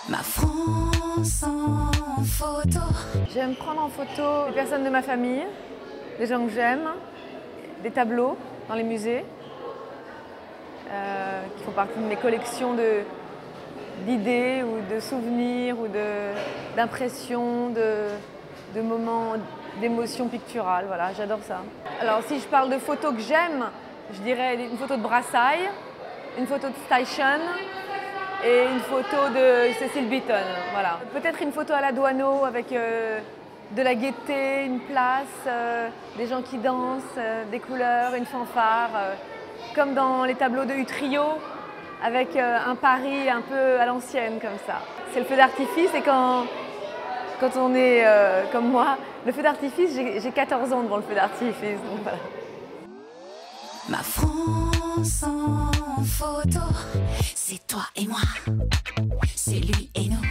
Ma France en photo. J'aime prendre en photo les personnes de ma famille, des gens que j'aime, des tableaux dans les musées, qui font partie de mes collections d'idées ou de souvenirs ou d'impressions, de moments d'émotions picturales. Voilà, j'adore ça. Alors si je parle de photos que j'aime, je dirais une photo de Brassai, une photo de Steichen et une photo de Cecil Beaton. Voilà. Peut-être une photo à la Douaneau avec de la gaieté, une place, des gens qui dansent, des couleurs, une fanfare, comme dans les tableaux de Utrillo, avec un Paris un peu à l'ancienne comme ça. C'est le feu d'artifice et quand on est comme moi, le feu d'artifice, j'ai 14 ans devant le feu d'artifice. Donc voilà. Ma France en photo. C'est toi et moi, c'est lui et nous.